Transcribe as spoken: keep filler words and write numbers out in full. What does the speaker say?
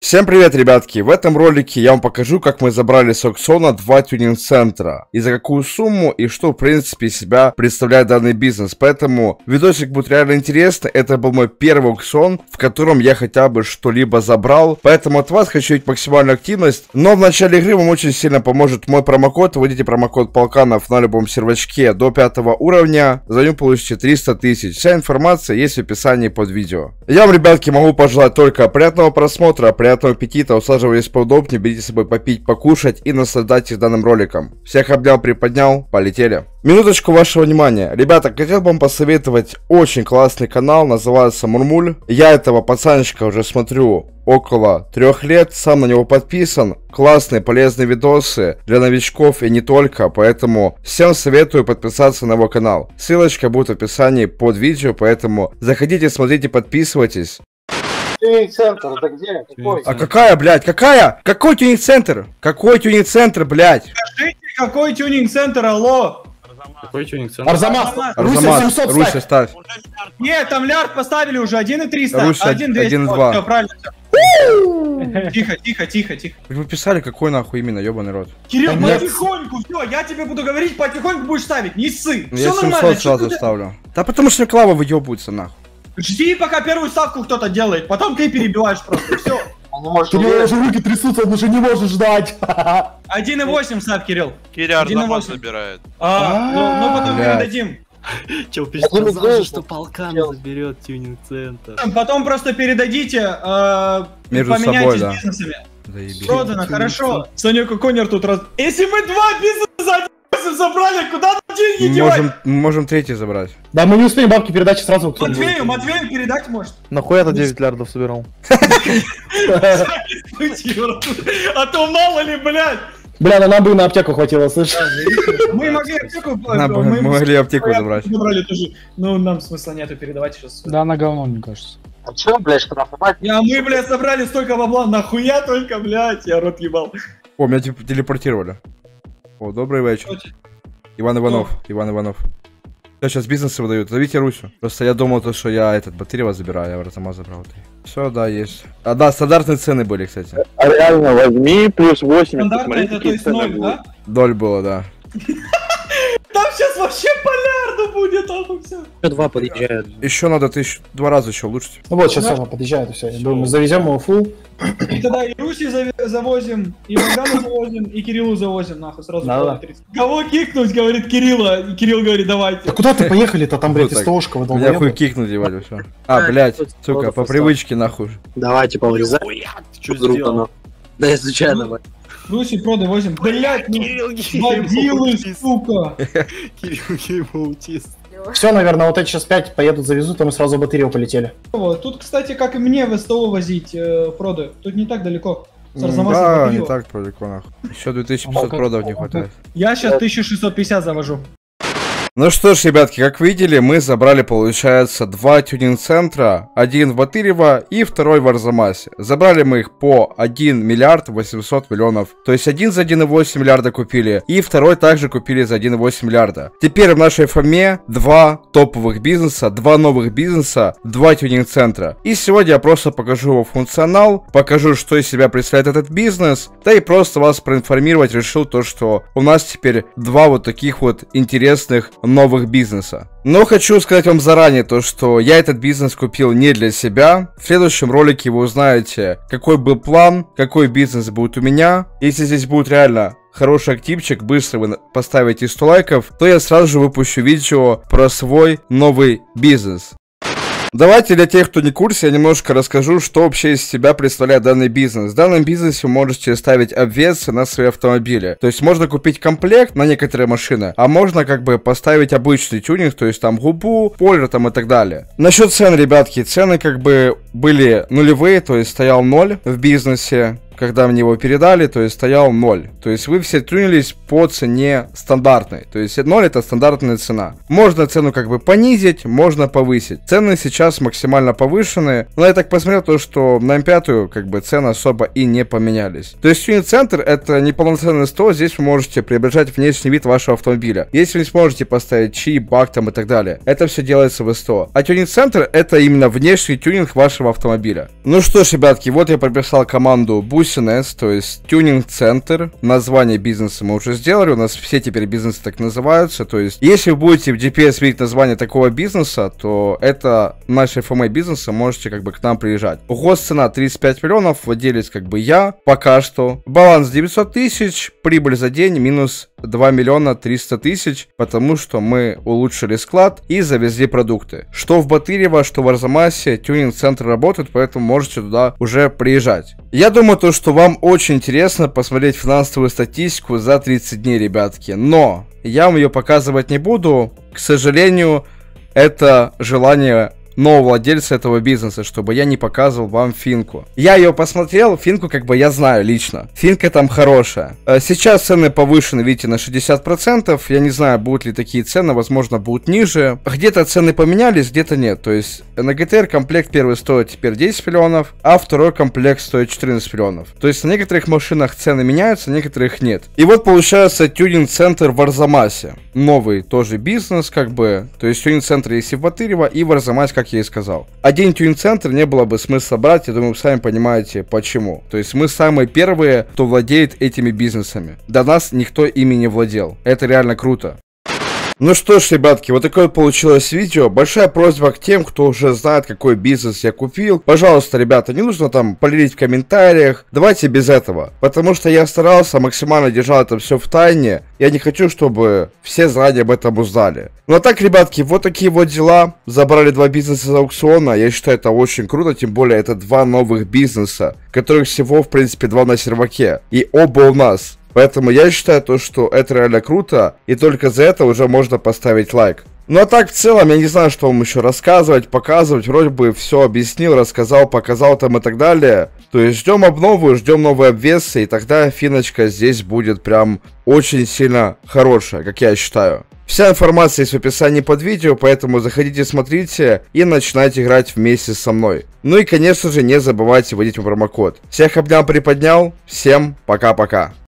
Всем привет, ребятки! В этом ролике я вам покажу, как мы забрали с аукциона два тюнинг-центра. И за какую сумму, и что, в принципе, из себя представляет данный бизнес. Поэтому видосик будет реально интересный. Это был мой первый аукцион, в котором я хотя бы что-либо забрал. Поэтому от вас хочу видеть максимальную активность. Но в начале игры вам очень сильно поможет мой промокод. Вводите промокод Полканов на любом сервачке до пятого уровня. За него получите триста тысяч. Вся информация есть в описании под видео. Я вам, ребятки, могу пожелать только приятного просмотра, приятного аппетита, усаживайтесь поудобнее, берите с собой попить, покушать и наслаждайтесь данным роликом. Всех обнял, приподнял, полетели. Минуточку вашего внимания. Ребята, хотел бы вам посоветовать очень классный канал, называется Мурмуль. Я этого пацанчика уже смотрю около трех лет, сам на него подписан. Классные, полезные видосы для новичков и не только, поэтому всем советую подписаться на его канал. Ссылочка будет в описании под видео, поэтому заходите, смотрите, подписывайтесь. Тюнинг-центр, это где? Какой? А какая, блядь, какая? Какой тюнинг-центр? Какой тюнинг-центр, блядь? Скажите, какой тюнинг-центр, алло? Какой тюнинг-центр? Арзамас! Арзамас, Руся, ставь. Нет, там лярд поставили уже, один и триста, Руся, один двести. один и два. Все, правильно. Тихо, тихо, тихо, тихо. Вы писали, какой нахуй именно, ебаный рот. Кирилл, Там нет. потихоньку, все, я тебе буду говорить, потихоньку будешь ставить, не ссы. Я Все нормально. семьсот сразу ставлю. Да потому что Клава выебывается нахуй. Жди, пока первую ставку кто-то делает, потом ты перебиваешь просто, все. Он не может Кирилл, уверить. уже руки трясутся, он уже не может ждать. один и восемь ставь, Кирилл. Киря один и Арзамас восемь. собирает. А, ну, ну потом Блядь. передадим. Чел Я не сказал знаю, же, что что полкан делать. заберет тюнинг-центр. Потом просто передадите, э, Между поменяйтесь собой, да. бизнесами. Заебись. Продано, хорошо. Санёк Конер тут раз... Если мы два бизнеса забрали, куда нам деньги Мы девать? можем, мы можем третий забрать. Да, мы не успеем бабки передачи сразу. кто будет. Матвею, Матвею передать может? Нахуя-то девять лярдов собирал? А то мало ли, блядь. Бля, ну нам бы на аптеку хватило, слышь? Мы могли аптеку... На, мы могли аптеку забрать. Забрали тоже. Ну, нам смысла нету передавать сейчас. Да, на говно, мне кажется. А чё, блядь, штрафовать? А мы, блядь, собрали столько бабла. Нахуя только, блядь, я рот ебал. О, меня типа телепортировали. О, добрый вечер. Иван Иванов, Иван Иванов. Да, сейчас бизнесы выдают. Зовите Русю. Просто я думал, то, что я этот Батырева забираю, я в Арзамас забрал. Все, да, есть. А, да, стандартные цены были, кстати. А реально возьми плюс восемь. Стандартно это, то есть ноль, да? Доль было, да. Там сейчас вообще полярно будет, а все. Два подъезжают. Еще надо тысячу, два раза еще улучшить. Ну вот, сейчас Саша подъезжает и все. Я думаю, завезем его фул. И тогда и Руси зави- завозим, и Богдану завозим, и Кириллу завозим, нахуй, сразу. Да-да. тридцать. Кого кикнуть, говорит Кирилла, и Кирилл говорит, давайте. Да куда ты поехали-то там, блядь, Ну, из так. ТОшка, вы Меня хуй долбоёбы? кикнуть, ебать, все. А, блядь, сука, по привычке нахуй. Давайте поврезай. Что сделал? Да я случайно, блядь. Руси продай возим. Блять, ну, водилы, сука. Кирилл аутист. Все, наверное, вот эти сейчас пять поедут, завезут, а мы сразу в батарею полетели. Вот, тут, кстати, как и мне в СТО возить э, проды. Тут не так далеко. С М, Арзамаса Да, до не Киева. так далеко нахуй. Еще две тысячи пятьсот продав не хватает. Я сейчас тысячу шестьсот пятьдесят завожу. Ну что ж, ребятки, как видели, мы забрали, получается, два тюнинг-центра, один в Батырево и второй в Арзамасе. Забрали мы их по один миллиард восемьсот миллионов. То есть один за один и восемь миллиарда купили, и второй также купили за один и восемь миллиарда. Теперь в нашей фоме два топовых бизнеса, два новых бизнеса, два тюнинг-центра. И сегодня я просто покажу его функционал, покажу, что из себя представляет этот бизнес, да и просто вас проинформировать решил то, что у нас теперь два вот таких вот интересных новых бизнеса. Но хочу сказать вам заранее то, что я этот бизнес купил не для себя. В следующем ролике вы узнаете, какой был план, какой бизнес будет у меня. Если здесь будет реально хороший активчик, быстро вы поставите сто лайков, то я сразу же выпущу видео про свой новый бизнес. Давайте для тех, кто не в курсе, я немножко расскажу, что вообще из себя представляет данный бизнес. В данном бизнесе вы можете ставить обвесы на свои автомобили. То есть можно купить комплект на некоторые машины, а можно как бы поставить обычный тюнинг, то есть там губу, спойлер там и так далее. Насчет цен, ребятки, цены как бы были нулевые, то есть стоял ноль в бизнесе. когда мне его передали, то есть стоял ноль. То есть вы все тюнились по цене стандартной. То есть ноль это стандартная цена. Можно цену как бы понизить, можно повысить. Цены сейчас максимально повышены. Но я так посмотрел, то, что на эм пять как бы цены особо и не поменялись. То есть тюнинг-центр это не полноценный стол. Здесь вы можете преображать внешний вид вашего автомобиля. Если вы не сможете поставить чип, бак там и так далее, это все делается в СТО. А тюнинг-центр это именно внешний тюнинг вашего автомобиля. Ну что ж, ребятки, вот я прописал команду Бусинес, то есть тюнинг-центр. Название бизнеса мы уже сделали, у нас все теперь бизнесы так называются. То есть, если вы будете в джи пи эс видеть название такого бизнеса, то это наш эф эм эй бизнеса, можете как бы к нам приезжать. Госцена тридцать пять миллионов, владелец как бы я, пока что. Баланс девятьсот тысяч, прибыль за день минус два миллиона триста тысяч, потому что мы улучшили склад и завезли продукты. Что в Батырево, что в Арзамасе, тюнинг-центр работает, поэтому можете туда уже приезжать. Я думаю, то, что вам очень интересно посмотреть финансовую статистику за тридцать дней, ребятки, но я вам ее показывать не буду. К сожалению, это желание нового владельца этого бизнеса, чтобы я не показывал вам финку. Я ее посмотрел, финку как бы я знаю лично. Финка там хорошая. Сейчас цены повышены, видите, на шестьдесят процентов. Я не знаю, будут ли такие цены, возможно, будут ниже. Где-то цены поменялись, где-то нет. То есть на джи ти ар комплект первый стоит теперь десять миллионов, а второй комплект стоит четырнадцать миллионов. То есть на некоторых машинах цены меняются, на некоторых нет. И вот получается тюнинг-центр в Арзамасе. Новый тоже бизнес, как бы. То есть тюнинг-центр есть и в Батырево, и в Арзамасе, как я и сказал. Один тюнинг-центр не было бы смысла брать, я думаю, вы сами понимаете почему. То есть мы самые первые, кто владеет этими бизнесами. До нас никто ими не владел. Это реально круто. Ну что ж, ребятки, вот такое вот получилось видео. Большая просьба к тем, кто уже знает, какой бизнес я купил. Пожалуйста, ребята, не нужно там полить в комментариях. Давайте без этого. Потому что я старался, максимально держал это все в тайне. Я не хочу, чтобы все заранее об этом узнали. Ну а так, ребятки, вот такие вот дела. Забрали два бизнеса с аукциона. Я считаю, это очень круто. Тем более, это два новых бизнеса, которых всего, в принципе, два на серваке. И оба у нас. Поэтому я считаю то, что это реально круто, и только за это уже можно поставить лайк. Ну а так в целом я не знаю, что вам еще рассказывать, показывать, вроде бы все объяснил, рассказал, показал там и так далее. То есть ждем обнову, ждем новые обвесы, и тогда финочка здесь будет прям очень сильно хорошая, как я считаю. Вся информация есть в описании под видео, поэтому заходите, смотрите и начинайте играть вместе со мной. Ну и конечно же не забывайте вводить мой промокод. Всех обнял, приподнял, всем пока-пока.